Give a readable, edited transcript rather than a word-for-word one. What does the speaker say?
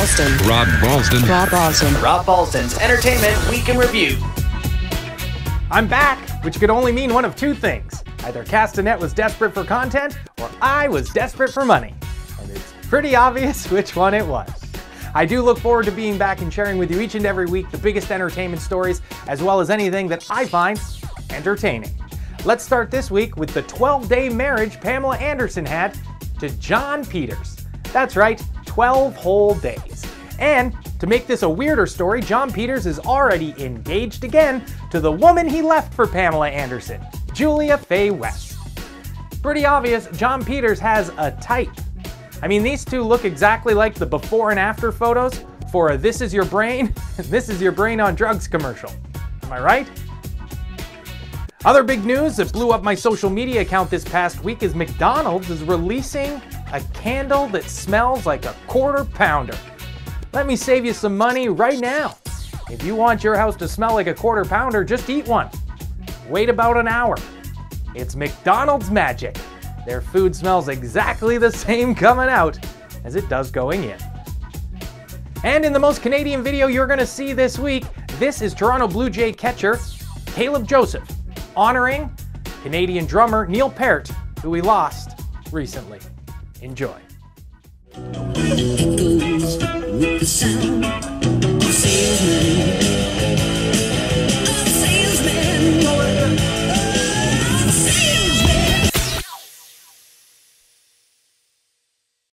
Balsdon. Rob Balsdon. Rob Balsdon. Rob Balsdon's Entertainment Week in Review. I'm back, which could only mean one of two things. Either Castanet was desperate for content, or I was desperate for money. And it's pretty obvious which one it was. I do look forward to being back and sharing with you each and every week the biggest entertainment stories, as well as anything that I find entertaining. Let's start this week with the 12-day marriage Pamela Anderson had to John Peters. That's right, 12 whole days. And to make this a weirder story, John Peters is already engaged again to the woman he left for Pamela Anderson, Julia Faye West. Pretty obvious, John Peters has a type. I mean, these two look exactly like the before and after photos for a This Is Your Brain, This Is Your Brain on Drugs commercial. Am I right? Other big news that blew up my social media account this past week is McDonald's is releasing a candle that smells like a quarter pounder. Let me save you some money right now. If you want your house to smell like a quarter pounder, just eat one. Wait about an hour. It's McDonald's magic. Their food smells exactly the same coming out as it does going in. And in the most Canadian video you're going to see this week, this is Toronto Blue Jay catcher Caleb Joseph, honoring Canadian drummer Neil Peart, who we lost recently. Enjoy. With the sound